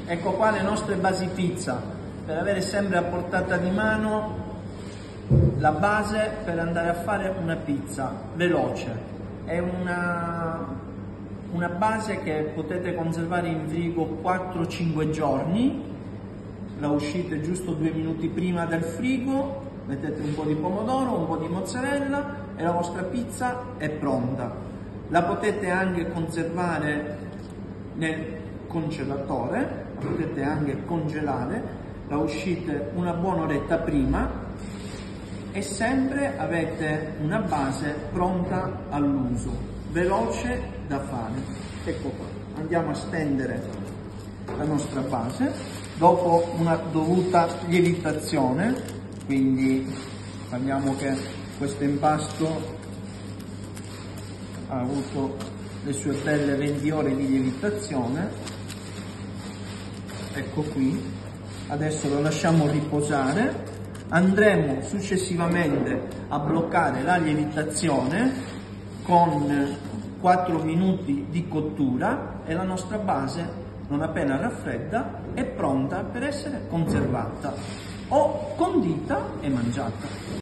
Ecco qua le nostre basi pizza, per avere sempre a portata di mano la base per andare a fare una pizza veloce. È una base che potete conservare in frigo 4-5 giorni, la uscite giusto 2 minuti prima del frigo, mettete un po' di pomodoro, un po' di mozzarella e la vostra pizza è pronta. La potete anche conservare nel congelatore, la potete anche congelare, la uscite una buona oretta prima e sempre avete una base pronta all'uso, veloce da fare. Ecco qua, andiamo a stendere la nostra base dopo una dovuta lievitazione, quindi parliamo che questo impasto ha avuto le sue belle 20 ore di lievitazione. Ecco qui, adesso lo lasciamo riposare, andremo successivamente a bloccare la lievitazione con 4 minuti di cottura e la nostra base, non appena raffredda, è pronta per essere conservata o condita e mangiata.